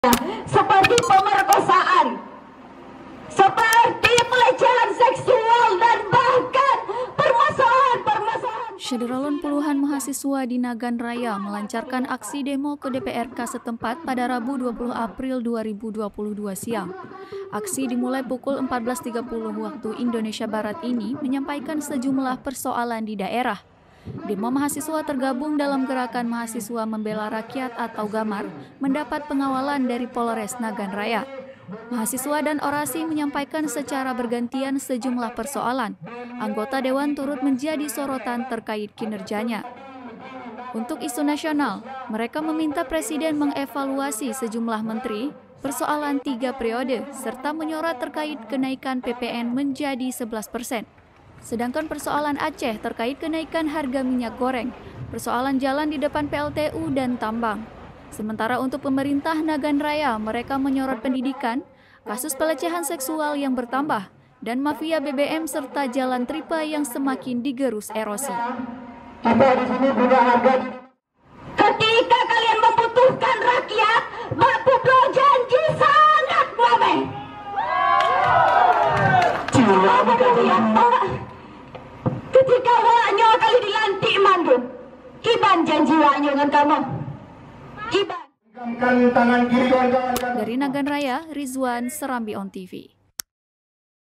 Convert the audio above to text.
seperti pemerkosaan, seperti pelecehan seksual, dan bahkan permasalahan-permasalahan. Syederalon puluhan mahasiswa di Nagan Raya melancarkan aksi demo ke DPRK setempat pada Rabu 20 April 2022 siang. Aksi dimulai pukul 14.30 waktu Indonesia Barat ini menyampaikan sejumlah persoalan di daerah. Demo mahasiswa tergabung dalam Gerakan Mahasiswa Membela Rakyat atau GAMAR mendapat pengawalan dari Polres Nagan Raya. Mahasiswa dan orasi menyampaikan secara bergantian sejumlah persoalan. Anggota Dewan turut menjadi sorotan terkait kinerjanya. Untuk isu nasional, mereka meminta Presiden mengevaluasi sejumlah menteri, persoalan 3 periode, serta menyorot terkait kenaikan PPN menjadi 11%. Sedangkan persoalan Aceh terkait kenaikan harga minyak goreng, persoalan jalan di depan PLTU dan tambang. Sementara untuk pemerintah Nagan Raya, mereka menyorot pendidikan, kasus pelecehan seksual yang bertambah, dan mafia BBM serta jalan tripa yang semakin digerus erosi. Kita di sini punya harga. Ketika kalian membutuhkan rakyat, Mbak Puplo janji sangat mamai. Jiwa kalian, Pak. Ketika waknya kali dilantik mandun, kiban janji waknya dengan kamu. Kiban. Dari Nagan Raya, Rizwan, Serambi On TV.